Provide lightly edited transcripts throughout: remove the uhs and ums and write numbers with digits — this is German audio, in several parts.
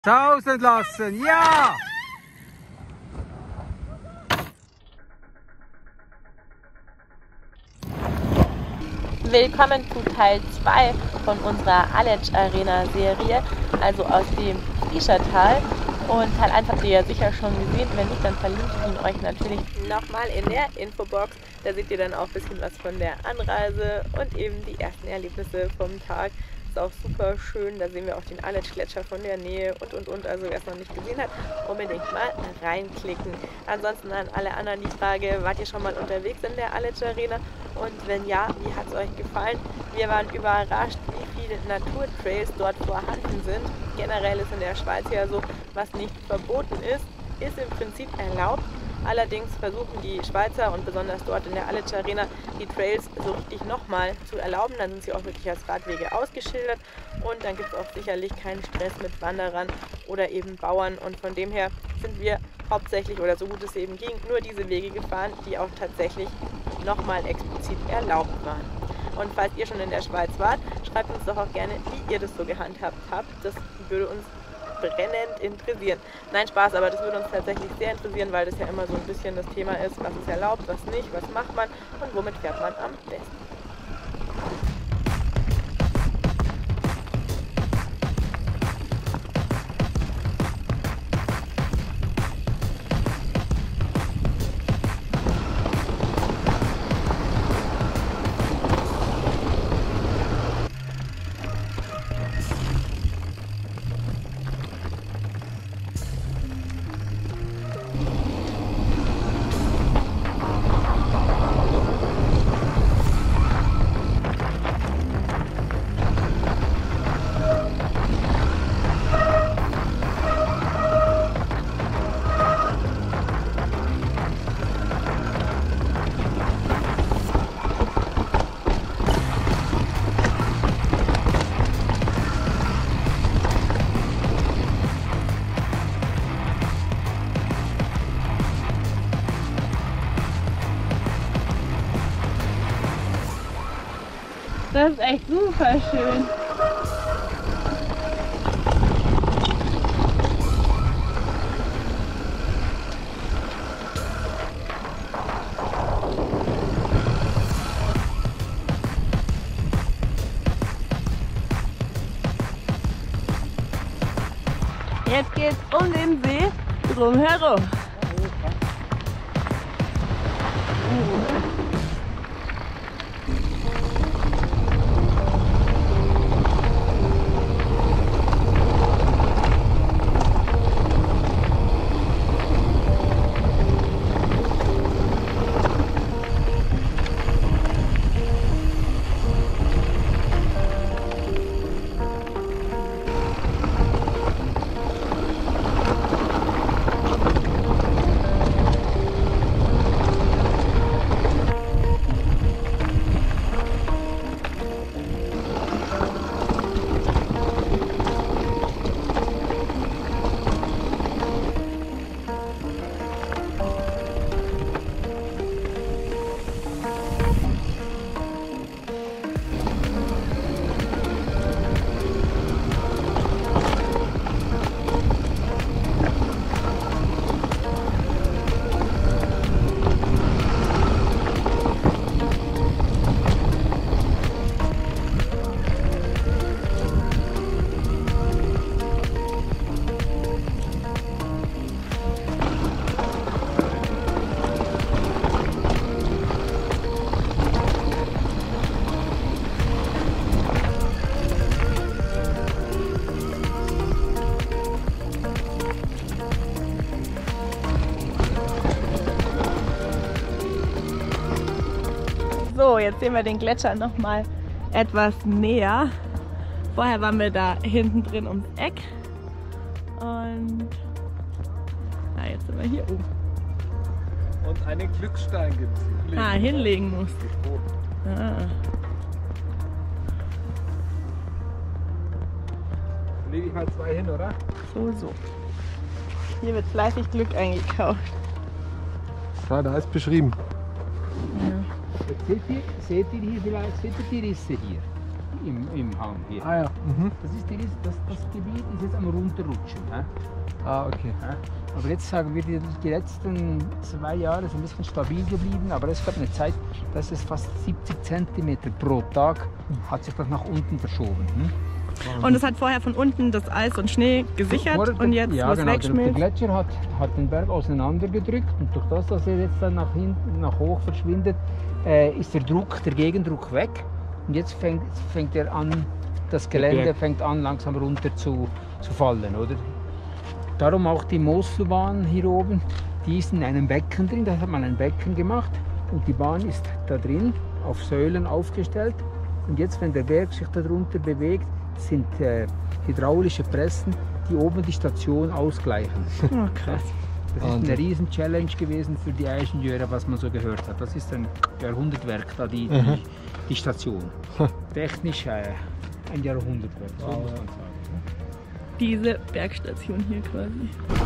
Sausen lassen, ja! Willkommen zu Teil 2 von unserer Aletsch Arena Serie, also aus dem Fischertal. Und Teil 1 habt ihr ja sicher schon gesehen, wenn nicht, dann verlinke ich ihn euch natürlich nochmal in der Infobox. Da seht ihr dann auch ein bisschen was von der Anreise und eben die ersten Erlebnisse vom Tag. Ist auch super schön, da sehen wir auch den Aletsch-Gletscher von der Nähe und. Also wer es noch nicht gesehen hat, unbedingt mal reinklicken. Ansonsten an alle anderen die Frage, wart ihr schon mal unterwegs in der Aletsch Arena? Und wenn ja, wie hat es euch gefallen? Wir waren überrascht, wie viele Naturtrails dort vorhanden sind. Generell ist in der Schweiz ja so, was nicht verboten ist im Prinzip erlaubt. Allerdings versuchen die Schweizer und besonders dort in der Aletsch Arena die Trails so richtig nochmal zu erlauben. Dann sind sie auch wirklich als Radwege ausgeschildert und dann gibt es auch sicherlich keinen Stress mit Wanderern oder eben Bauern. Und von dem her sind wir hauptsächlich oder so gut es eben ging, nur diese Wege gefahren, die auch tatsächlich nochmal explizit erlaubt waren. Und falls ihr schon in der Schweiz wart, schreibt uns doch auch gerne, wie ihr das so gehandhabt habt. Das würde uns brennend interessieren. Nein, Spaß, aber das würde uns tatsächlich sehr interessieren, weil das ja immer so ein bisschen das Thema ist, was ist erlaubt, was nicht, was macht man und womit fährt man am besten. Das ist echt super schön. Jetzt geht's um den See drumherum. So, jetzt sehen wir den Gletscher noch mal etwas näher. Vorher waren wir da hinten drin ums Eck. Und ja, jetzt sind wir hier oben. Und einen Glückstein gibt es. Hinlegen musst du. Lege ich mal 2 hin, oder? So. Hier wird fleißig Glück eingekauft. Ja, da ist beschrieben. Ja. Seht ihr hier vielleicht, seht ihr die Risse hier? im Hang hier. Ah ja. Mhm. Das Gebiet ist jetzt am runterrutschen. Ah, okay. Aber jetzt sagen wir, die letzten 2 Jahre sind ein bisschen stabil geblieben, aber es gab eine Zeit, dass es fast 70 cm pro Tag hat sich das nach unten verschoben. Und es hat vorher von unten das Eis und Schnee gesichert und jetzt, ja, wo es genau, wegschmilzt. der Gletscher hat den Berg auseinandergedrückt und durch das, dass er jetzt dann nach hinten, nach hoch verschwindet, ist der Gegendruck weg und jetzt fängt er an, das Gelände fängt an langsam runter zu fallen, oder? Darum auch die Mosfelbahn hier oben, die ist in einem Becken drin, da hat man ein Becken gemacht und die Bahn ist da drin auf Säulen aufgestellt und jetzt, wenn der Berg sich darunter bewegt, sind hydraulische Pressen, die oben die Station ausgleichen. Oh, krass. Das ist eine riesen Challenge gewesen für die Ingenieure, was man so gehört hat. Das ist ein Jahrhundertwerk, da die Station. Technisch ein Jahrhundertwerk, so muss man sagen. Diese Bergstation hier quasi.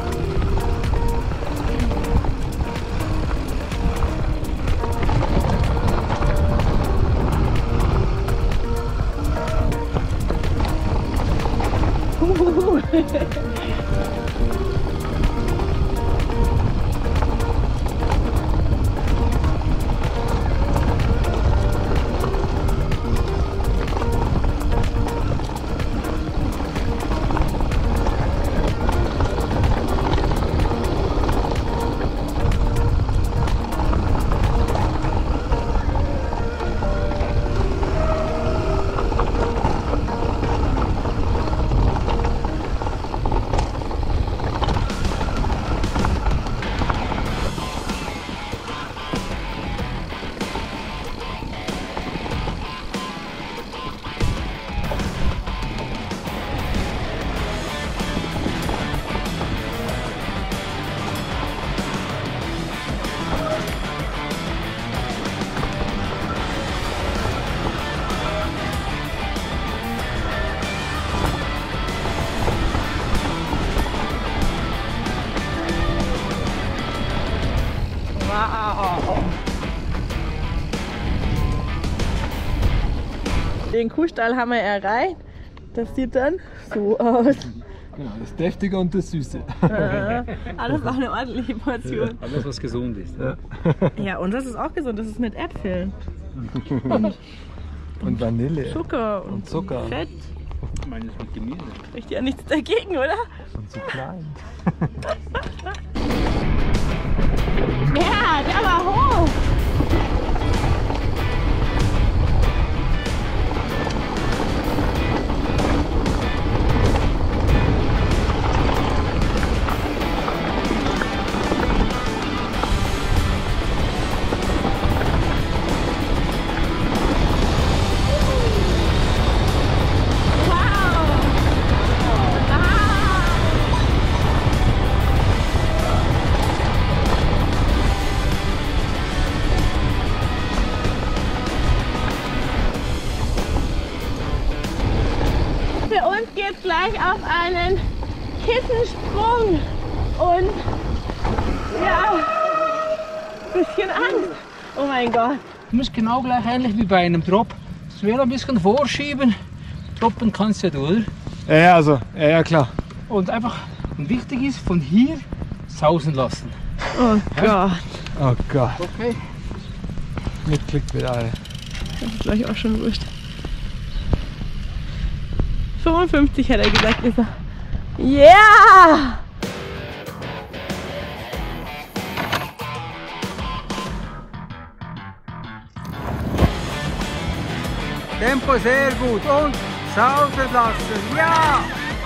Den Kuhstall haben wir erreicht. Das sieht dann so aus. Genau, das Deftige und das Süße. Alles war eine ordentliche Portion. Alles, was gesund ist. Ja. Ja, und das ist auch gesund. Das ist mit Äpfeln. Und Vanille. Zucker Und Zucker. Fett. Ich meine, das mit Gemüse. Spricht ja nichts dagegen, oder? Und so klein. Ja, der war hoch. Für uns geht's gleich auf einen Kissensprung und ja, ein bisschen Angst. Oh mein Gott. Du musst genau gleich ähnlich wie bei einem Drop. Das wäre ein bisschen vorschieben. Droppen kannst du ja, oder? Ja, also, ja, klar. Und einfach, und wichtig ist, von hier sausen lassen. Oh Gott. Oh Gott. Okay? Mit Klickpedale. Das ist gleich auch schon wurscht. 55 hat er gesagt, ist er. Yeah! Tempo sehr gut und sausen lassen, ja!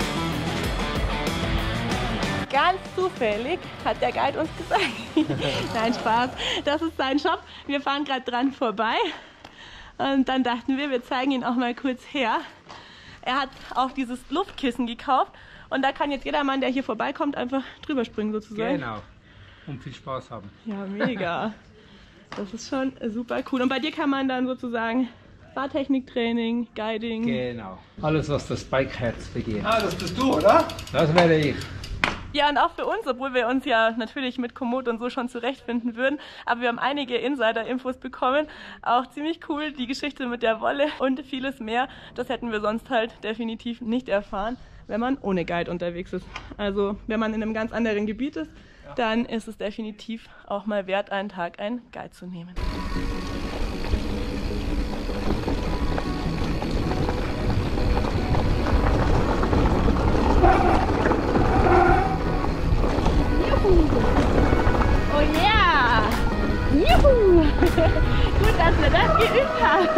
Ganz zufällig hat der Guide uns gesagt, nein, Spaß, das ist sein Shop. Wir fahren gerade dran vorbei und dann dachten wir zeigen ihn auch mal kurz her. Er hat auch dieses Luftkissen gekauft und da kann jetzt jeder Mann, der hier vorbeikommt, einfach drüber springen sozusagen. Genau. Und viel Spaß haben. Ja, mega. Das ist schon super cool. Und bei dir kann man dann sozusagen Fahrtechniktraining, Guiding. Genau. Alles, was das Bikeherz begehrt. Ah, das bist du, oder? Das wäre ich. Ja, und auch für uns, obwohl wir uns ja natürlich mit Komoot und so schon zurechtfinden würden, aber wir haben einige Insider-Infos bekommen, auch ziemlich cool, die Geschichte mit der Wolle und vieles mehr, das hätten wir sonst halt definitiv nicht erfahren, wenn man ohne Guide unterwegs ist. Also wenn man in einem ganz anderen Gebiet ist, dann ist es definitiv auch mal wert, einen Tag einen Guide zu nehmen. Oh yeah! Juhu! Gut, dass wir das geübt haben.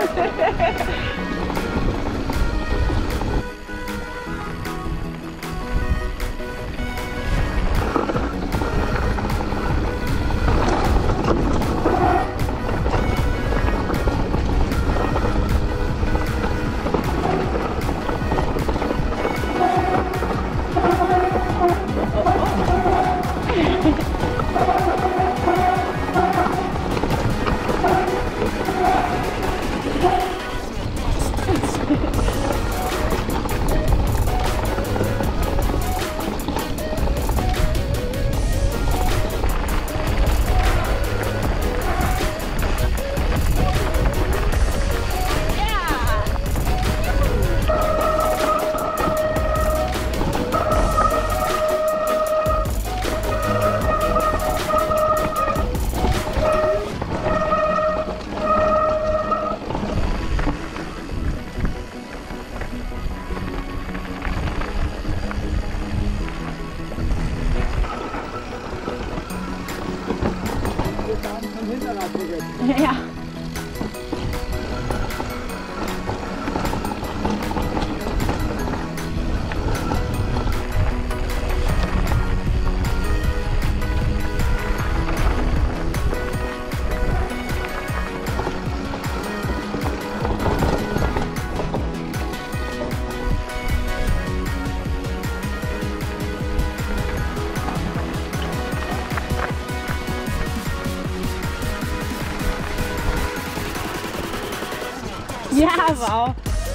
Ja. Ja, wow.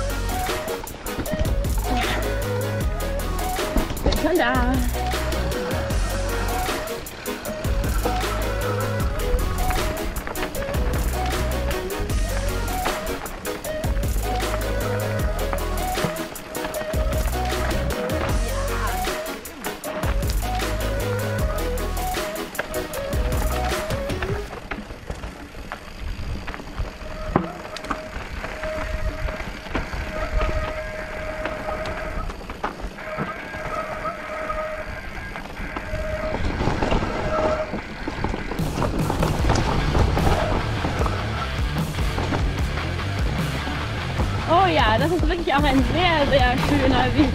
Bin schon da. Oh ja, das ist wirklich auch ein sehr, sehr schöner Weg.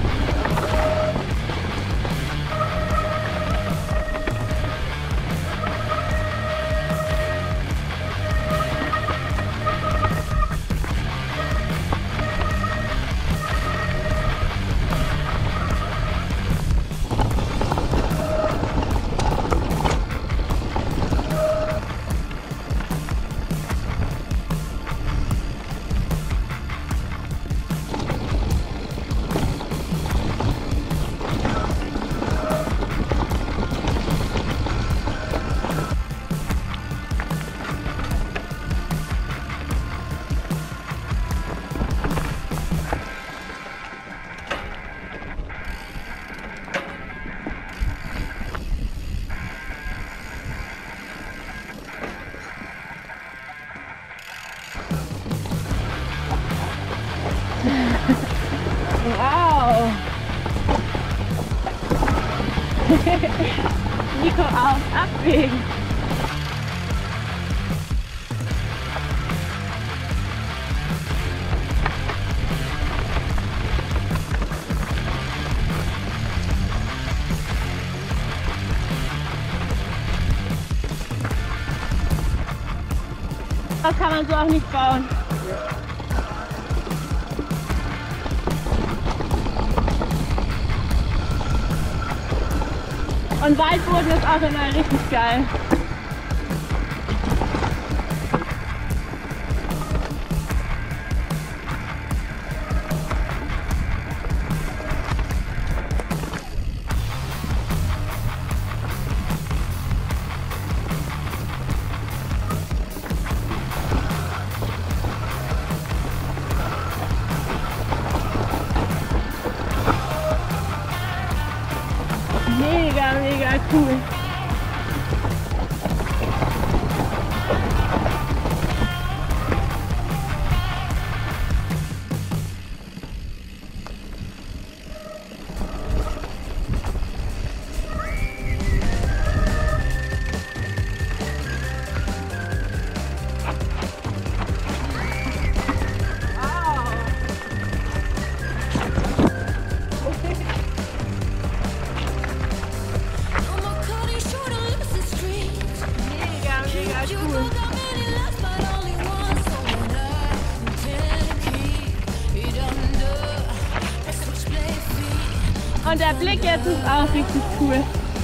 Wow! Nico auf Abwägen! Das kann man so auch nicht bauen. Und Waldboden ist auch immer richtig geil. Mega, mega cool. Und der Blick jetzt ist auch richtig cool.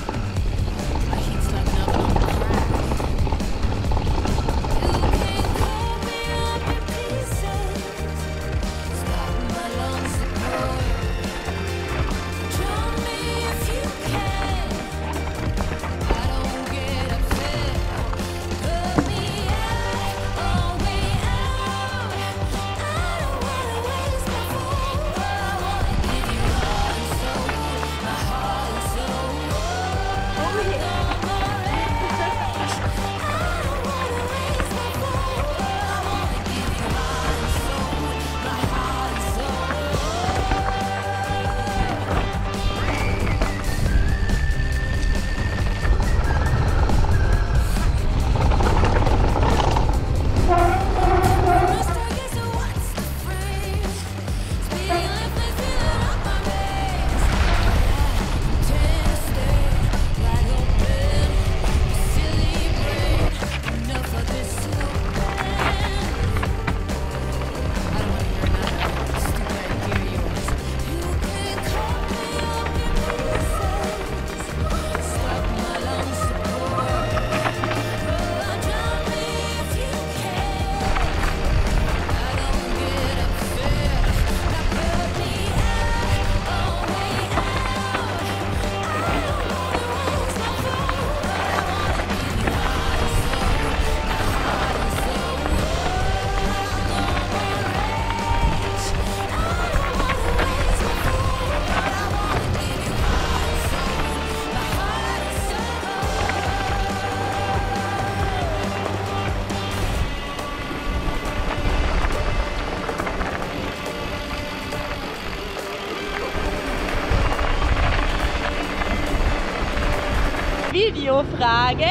Videofrage.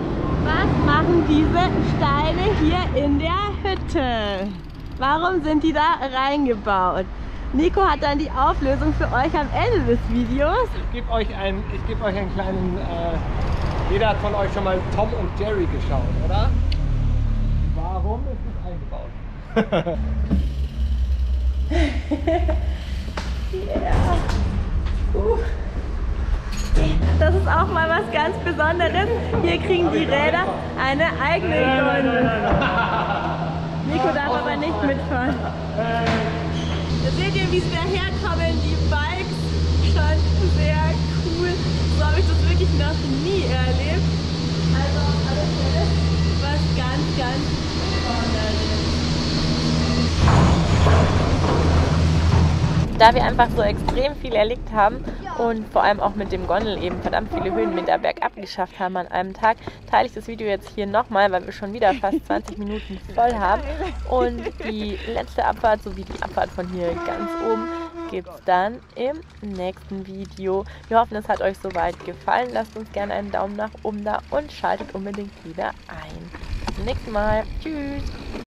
Was machen diese Steine hier in der Hütte? Warum sind die da reingebaut? Nico hat dann die Auflösung für euch am Ende des Videos. Ich gebe euch einen kleinen... jeder hat von euch schon mal Tom und Jerry geschaut, oder? Warum ist es eingebaut? Yeah. Das ist auch mal was ganz Besonderes. Hier kriegen die Räder eine eigene Gondel. Nico darf aber nicht mitfahren. Da seht ihr, wie sie daherkommen, die Bikes. Schon sehr cool. So habe ich das wirklich noch nie erlebt. Also alles was ganz, ganz Besonderes. Da wir einfach so extrem viel erlebt haben und vor allem auch mit dem Gondel eben verdammt viele Höhenmeter bergab geschafft haben an einem Tag, teile ich das Video jetzt hier nochmal, weil wir schon wieder fast 20 Minuten voll haben. Und die letzte Abfahrt sowie die Abfahrt von hier ganz oben gibt es dann im nächsten Video. Wir hoffen, es hat euch soweit gefallen. Lasst uns gerne einen Daumen nach oben da und schaltet unbedingt wieder ein. Bis zum nächsten Mal. Tschüss!